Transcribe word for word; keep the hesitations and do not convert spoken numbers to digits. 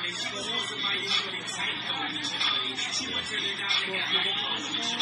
She was about you with excitement. She went to the doctor and got